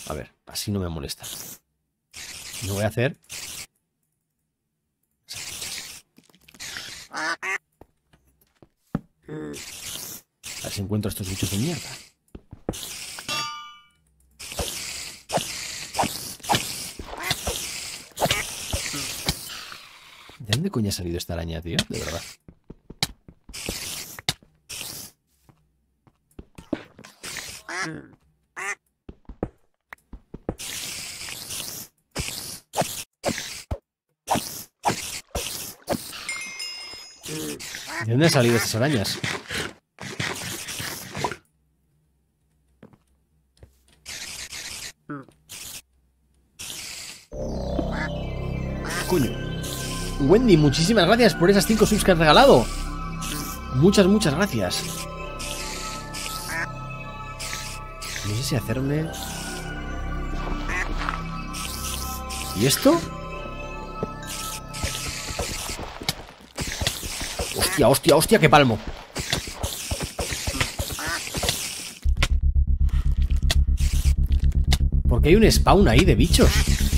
A ver, así no me molesta. Lo voy a hacer. A ver si encuentro estos bichos de mierda. ¿De dónde coño ha salido esta araña, tío? De verdad. ¿De dónde han salido estas arañas? Coño. Wendy, muchísimas gracias por esas 5 subs que has regalado. Muchas, muchas gracias. No sé si hacerme... ¿Y esto? Hostia, hostia, hostia, qué palmo. Porque hay un spawn ahí de bichos.